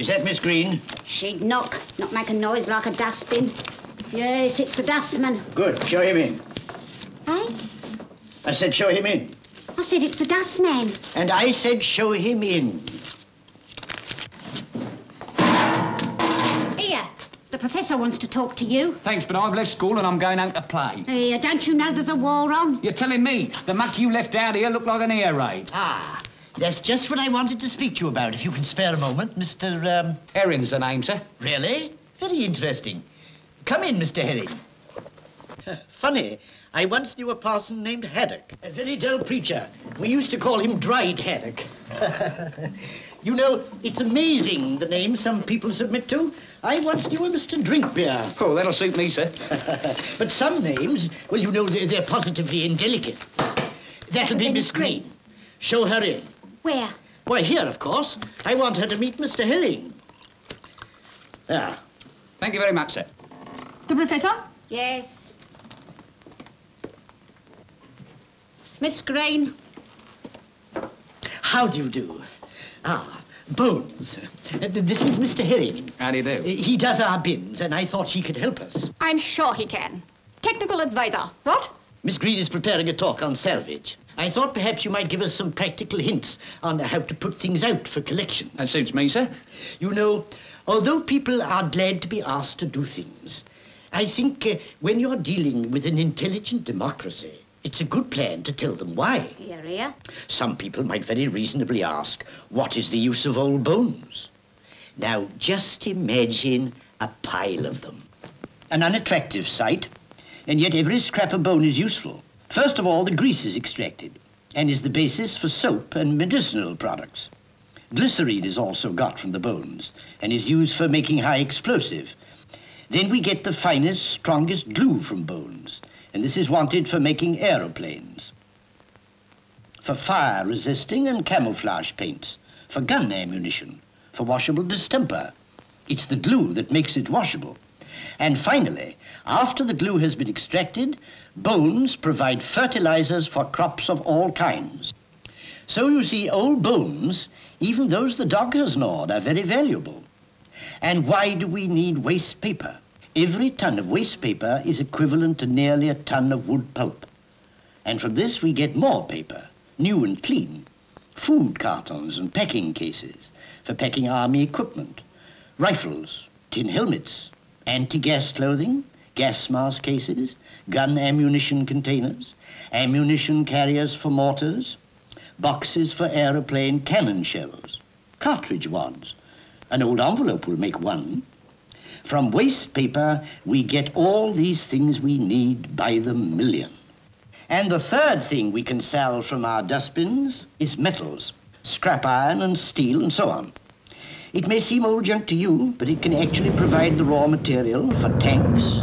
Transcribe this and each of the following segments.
Is that Miss Green? She'd not make a noise like a dustbin. Yes, it's the dustman. Good. Show him in. Eh? I said show him in. I said it's the dustman. And I said show him in. Here, the professor wants to talk to you. Thanks, but I've left school and I'm going out to play. Here, don't you know there's a war on? You're telling me the muck you left out here looked like an air raid? Ah, that's just what I wanted to speak to you about, if you can spare a moment, Mr. Herring's the name, sir. Really? Very interesting. Come in, Mr. Herring. Funny, I once knew a parson named Haddock, a very dull preacher. We used to call him Dried Haddock. You know, it's amazing the names some people submit to. I once knew a Mr. Drinkbeer. Oh, that'll suit me, sir. But some names, well, you know, they're positively indelicate. That'll be Miss Green. Show her in. Where? Why, here, of course. I want her to meet Mr. Herring. Ah. Thank you very much, sir. The professor? Yes. Miss Green. How do you do? Ah, Bones. This is Mr. Herring. How do you do? He does our bins, and I thought he could help us. I'm sure he can. Technical advisor. What? Miss Green is preparing a talk on salvage. I thought perhaps you might give us some practical hints on how to put things out for collection. That suits me, sir. You know, although people are glad to be asked to do things, I think when you're dealing with an intelligent democracy, it's a good plan to tell them why. Here. Some people might very reasonably ask, what is the use of old bones? Now, just imagine a pile of them. An unattractive sight, and yet every scrap of bone is useful. First of all, the grease is extracted and is the basis for soap and medicinal products. Glycerine is also got from the bones and is used for making high explosive. Then we get the finest, strongest glue from bones, and this is wanted for making aeroplanes, for fire resisting and camouflage paints, for gun ammunition, for washable distemper. It's the glue that makes it washable. And finally, after the glue has been extracted, bones provide fertilizers for crops of all kinds. So you see, old bones, even those the dog has gnawed, are very valuable. And why do we need waste paper? Every ton of waste paper is equivalent to nearly a ton of wood pulp. And from this we get more paper, new and clean, food cartons and packing cases for packing army equipment, rifles, tin helmets, anti-gas clothing, gas mask cases, gun ammunition containers, ammunition carriers for mortars, boxes for aeroplane cannon shells, cartridge wads. An old envelope will make one. From waste paper, we get all these things we need by the million. And the third thing we can sell from our dustbins is metals, scrap iron and steel and so on. It may seem old junk to you, but it can actually provide the raw material for tanks,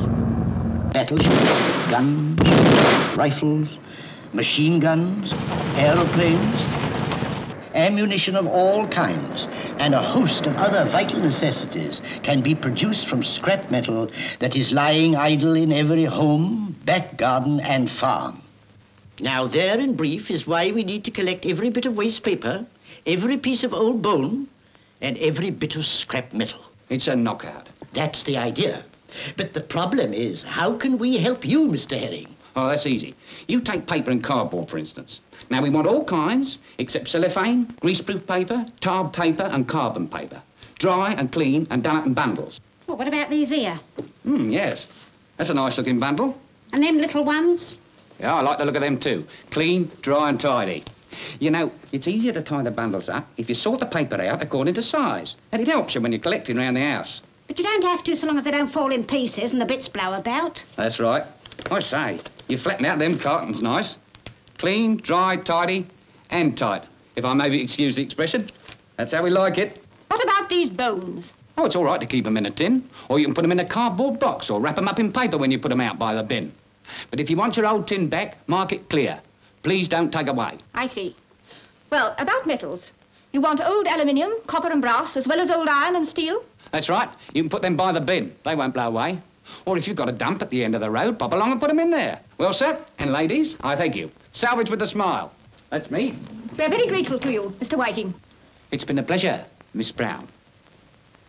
battleships, guns, rifles, machine guns, aeroplanes, ammunition of all kinds, and a host of other vital necessities can be produced from scrap metal that is lying idle in every home, back garden, and farm. Now, there in brief is why we need to collect every bit of waste paper, every piece of old bone, and every bit of scrap metal. It's a knockout. That's the idea. But the problem is, how can we help you, Mr. Herring? Oh, that's easy. You take paper and cardboard, for instance. Now, we want all kinds, except cellophane, greaseproof paper, tar paper, and carbon paper. Dry and clean and done up in bundles. Well, what about these here? Yes. That's a nice-looking bundle. And them little ones? Yeah, I like the look of them, too. Clean, dry, and tidy. You know, it's easier to tie the bundles up if you sort the paper out according to size. And it helps you when you're collecting around the house. But you don't have to so long as they don't fall in pieces and the bits blow about. That's right. I say, you flatten out them cartons nice. Clean, dry, tidy, and tight, if I may excuse the expression. That's how we like it. What about these bones? Oh, it's all right to keep them in a tin, or you can put them in a cardboard box or wrap them up in paper when you put them out by the bin. But if you want your old tin back, mark it clear. Please don't take away. I see. Well, about metals. You want old aluminium, copper and brass, as well as old iron and steel? That's right. You can put them by the bin. They won't blow away. Or if you've got a dump at the end of the road, pop along and put them in there. Well, sir, and ladies, I thank you. Salvage with a smile. That's me. We're very grateful to you, Mr. Whiting. It's been a pleasure, Miss Brown.